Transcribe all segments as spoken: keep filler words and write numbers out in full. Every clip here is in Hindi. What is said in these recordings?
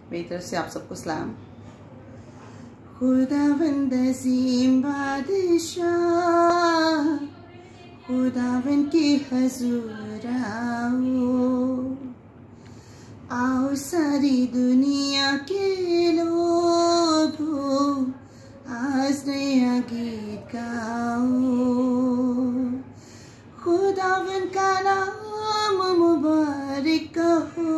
मेरी तरफ से आप सबको सलाम। खुदावंद अज़ीम बादशाह, खुदावंद के हजूर आओ, आओ सारी दुनिया के लोगों, आज नया गीत गाओ। खुदावंद का नाम मुबारक कहो,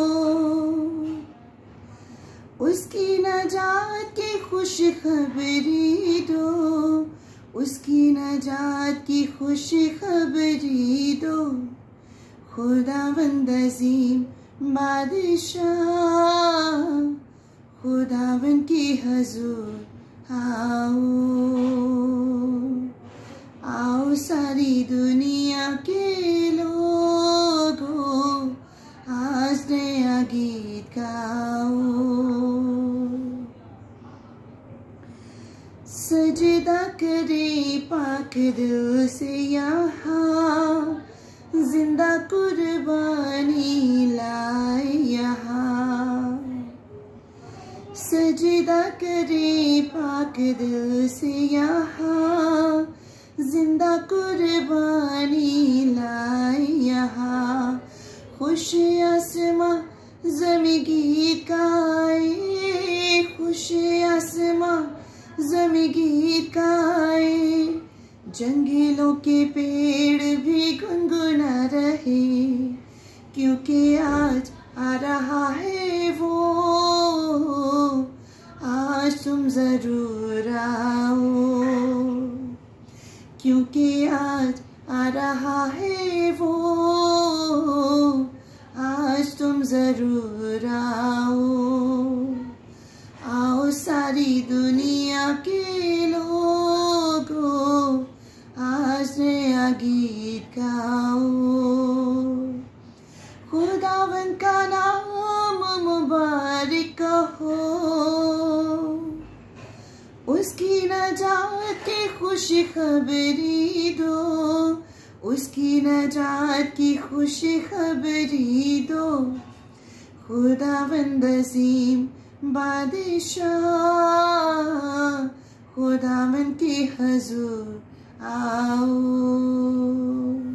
उसकी नजात की खुश खबरी दो, उसकी नजात की खुश खबरी दो। खुदावंद अज़ीम बादशाह, खुदावंद की हजूर आओ, आओ सारी दुनिया के लोगों, आज नया गीत गाओ। सजदा करे पाक दिल से यहाँ, जिंदा कुर्बानी लाए यहाँ। सजदा करे पाक दिल से यहाँ, जिंदा कुर्बानी लाए यहाँ। खुश आसमां ज़मी गीत गाए, खुश आसमां ज़मी गीत गाए। जंगलों के पेड़ भी गुनगुना रहे, क्योंकि आज आ रहा है वो, आज तुम जरूर आओ, क्योंकि आज आ रहा है वो, आज तुम जरूर आओ। आओ सारी दुनिया के लोगों, आज नया गीत गाओ। खुदावंद का नाम मुबारक कहो, उसकी नजात की खुश खबरी दो, उसकी नजात की खुश खबरी दो। खुदावंद अज़ीम बादशाह, खुदावंद के हजूर आओ।